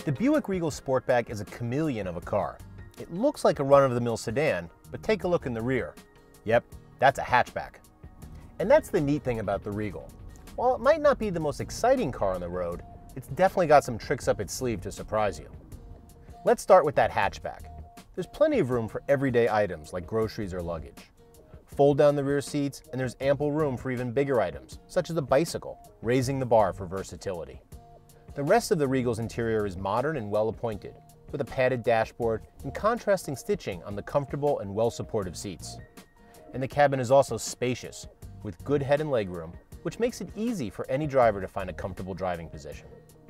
The Buick Regal Sportback is a chameleon of a car. It looks like a run-of-the-mill sedan, but take a look in the rear. Yep, that's a hatchback. And that's the neat thing about the Regal. While it might not be the most exciting car on the road, it's definitely got some tricks up its sleeve to surprise you. Let's start with that hatchback. There's plenty of room for everyday items like groceries or luggage. Fold down the rear seats and there's ample room for even bigger items, such as a bicycle, raising the bar for versatility. The rest of the Regal's interior is modern and well appointed, with a padded dashboard and contrasting stitching on the comfortable and well-supported seats. And the cabin is also spacious, with good head and legroom, which makes it easy for any driver to find a comfortable driving position.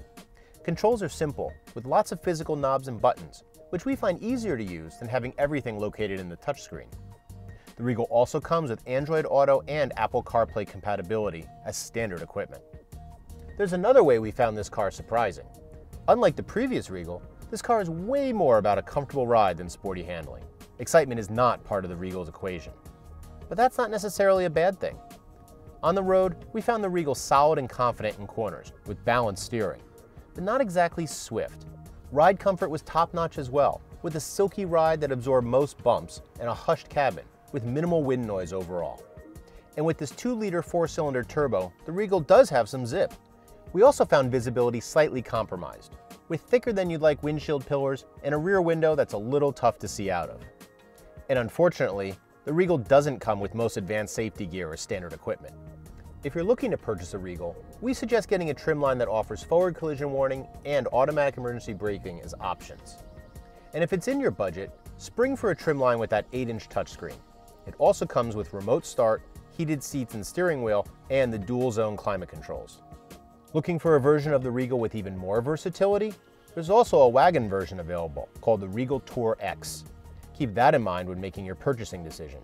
Controls are simple, with lots of physical knobs and buttons, which we find easier to use than having everything located in the touchscreen. The Regal also comes with Android Auto and Apple CarPlay compatibility as standard equipment. There's another way we found this car surprising. Unlike the previous Regal, this car is way more about a comfortable ride than sporty handling. Excitement is not part of the Regal's equation. But that's not necessarily a bad thing. On the road, we found the Regal solid and confident in corners, with balanced steering, but not exactly swift. Ride comfort was top-notch as well, with a silky ride that absorbed most bumps and a hushed cabin, with minimal wind noise overall. And with this 2-liter 4-cylinder turbo, the Regal does have some zip. We also found visibility slightly compromised, with thicker than you'd like windshield pillars and a rear window that's a little tough to see out of. And unfortunately, the Regal doesn't come with most advanced safety gear or standard equipment. If you're looking to purchase a Regal, we suggest getting a trim line that offers forward collision warning and automatic emergency braking as options. And if it's in your budget, spring for a trim line with that 8-inch touchscreen. It also comes with remote start, heated seats and steering wheel, and the dual zone climate controls. Looking for a version of the Regal with even more versatility? There's also a wagon version available called the Regal Tour X. Keep that in mind when making your purchasing decision.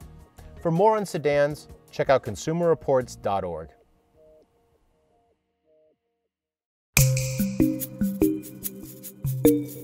For more on sedans, check out consumerreports.org.